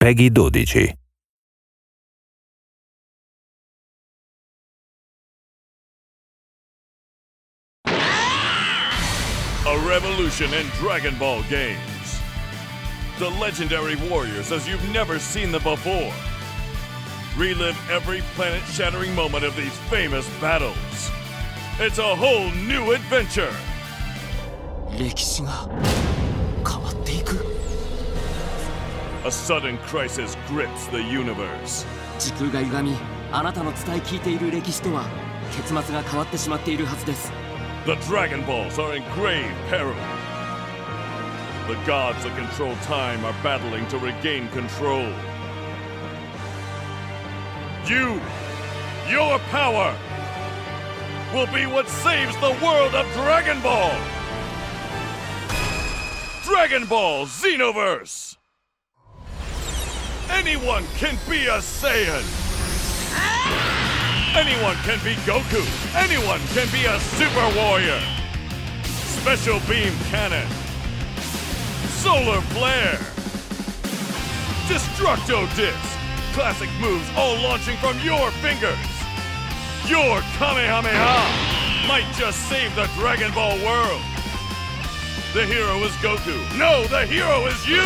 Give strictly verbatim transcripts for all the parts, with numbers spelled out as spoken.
Peggy dodici. A revolution in Dragon Ball games. The legendary warriors as you've never seen them before. Relive every planet-shattering moment of these famous battles. It's a whole new adventure. 歴史が変わっていく。 A sudden crisis grips the universe. 時空が歪み、あなたの伝え聞いている歴史とは結末が変わってしまっているはずです。 The Dragon Balls are in grave peril. The gods that control time are battling to regain control. You, your power, will be what saves the world of Dragon Ball! Dragon Ball Xenoverse! Anyone can be a Saiyan! Anyone can be Goku! Anyone can be a Super Warrior! Special Beam Cannon! Solar Flare! Destructo Disc! Classic moves all launching from your fingers! Your Kamehameha might just save the Dragon Ball world! The hero is Goku! No, the hero is you!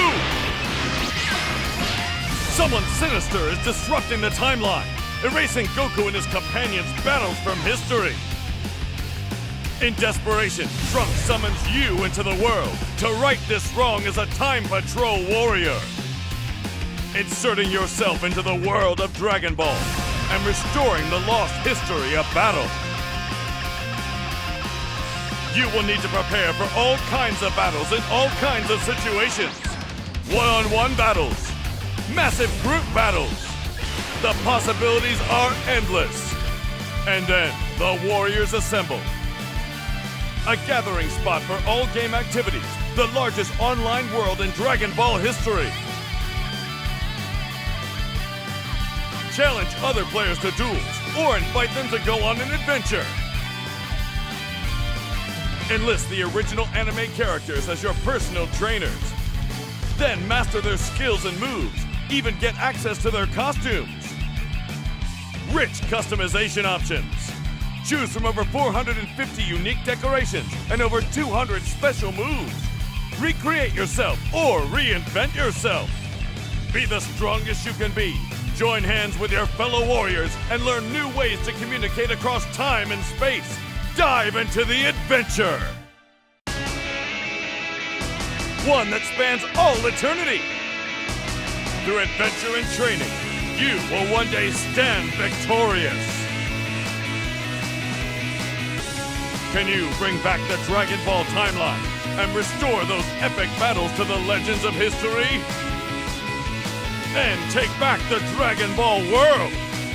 Someone sinister is disrupting the timeline, erasing Goku and his companions' battles from history. In desperation, Trunks summons you into the world to right this wrong as a Time Patrol warrior. Inserting yourself into the world of Dragon Ball and restoring the lost history of battle. You will need to prepare for all kinds of battles in all kinds of situations. One-on-one battles. Massive group battles. The possibilities are endless. And then, the Warriors assemble. A gathering spot for all game activities. The largest online world in Dragon Ball history. Challenge other players to duels, or invite them to go on an adventure. Enlist the original anime characters as your personal trainers. Then master their skills and moves, even get access to their costumes. Rich customization options. Choose from over four hundred fifty unique decorations and over two hundred special moves. Recreate yourself or reinvent yourself. Be the strongest you can be. Join hands with your fellow warriors and learn new ways to communicate across time and space. Dive into the adventure! One that spans all eternity! Through adventure and training, you will one day stand victorious! Can you bring back the Dragon Ball timeline and restore those epic battles to the legends of history? And take back the Dragon Ball world!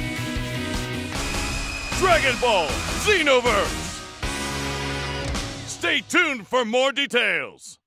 Dragon Ball Xenoverse! Stay tuned for more details!